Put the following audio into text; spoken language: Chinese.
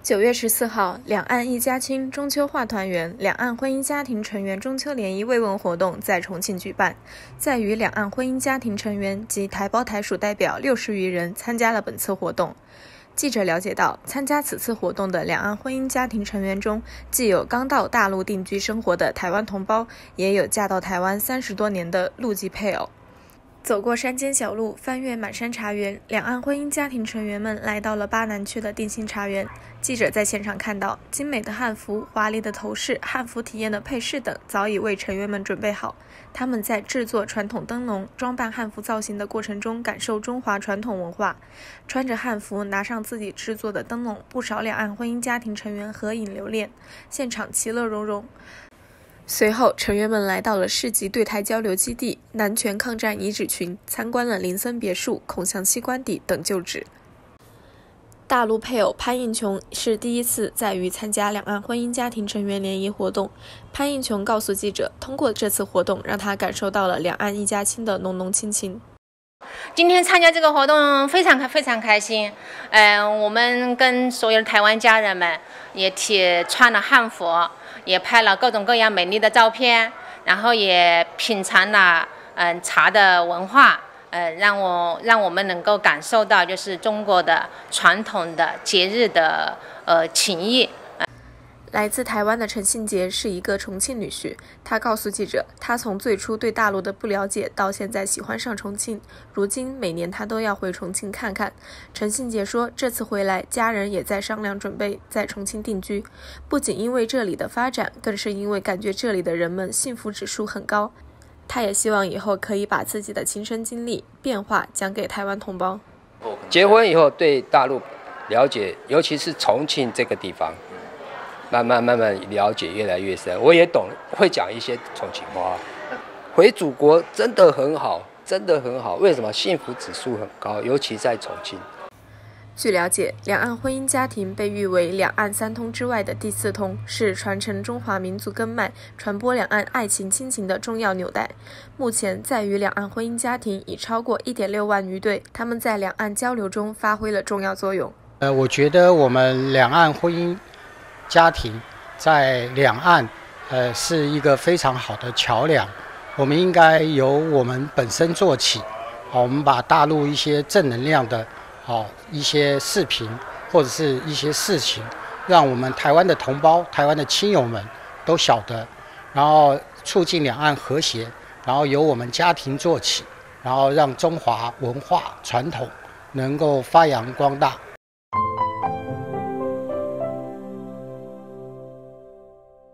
9月14号，两岸一家亲，中秋话团圆，两岸婚姻家庭成员中秋联谊慰问活动在重庆举办。在与两岸婚姻家庭成员及台胞台属代表60余人参加了本次活动。记者了解到，参加此次活动的两岸婚姻家庭成员中，既有刚到大陆定居生活的台湾同胞，也有嫁到台湾30多年的陆籍配偶。走过山间小路，翻越满山茶园，两岸婚姻家庭成员们来到了巴南区的定心茶园。记者在现场看到，精美的汉服、华丽的头饰、汉服体验的配饰等早已为成员们准备好。他们在制作传统灯笼、装扮汉服造型的过程中，感受中华传统文化。穿着汉服，拿上自己制作的灯笼，不少两岸婚姻家庭成员合影留念，现场其乐融融。随后，成员们来到了市级对台交流基地、南泉抗战遗址群，参观了林森别墅、孔祥熙官邸等旧址。大陆配偶潘应琼是第一次在渝参加两岸婚姻家庭成员联谊活动。潘应琼告诉记者，通过这次活动，让他感受到了两岸一家亲的浓浓亲情。 今天参加这个活动非常开心，我们跟所有的台湾家人们也穿了汉服，也拍了各种各样美丽的照片，然后也品尝了茶的文化，让我们能够感受到就是中国的传统的节日的情谊。 来自台湾的陈信杰是一个重庆女婿，他告诉记者，他从最初对大陆的不了解到现在喜欢上重庆，如今每年他都要回重庆看看。陈信杰说，这次回来，家人也在商量准备在重庆定居，不仅因为这里的发展，更是因为感觉这里的人们幸福指数很高。他也希望以后可以把自己的亲身经历、变化讲给台湾同胞。 结婚以后对大陆了解，尤其是重庆这个地方，慢慢了解越来越深，我也懂，会讲一些重庆话。回祖国真的很好，真的很好。为什么？幸福指数很高，尤其在重庆。 据了解，两岸婚姻家庭被誉为两岸3通之外的第4通，是传承中华民族根脉、传播两岸爱情亲情的重要纽带。目前，在渝两岸婚姻家庭已超过1.6万余对，他们在两岸交流中发挥了重要作用。 我觉得我们两岸婚姻家庭在两岸，是一个非常好的桥梁。我们应该由我们本身做起，我们把大陆一些正能量的一些视频或者是一些事情，让我们台湾的同胞、台湾的亲友们都晓得，然后促进两岸和谐，然后由我们家庭做起，然后让中华文化传统能够发扬光大。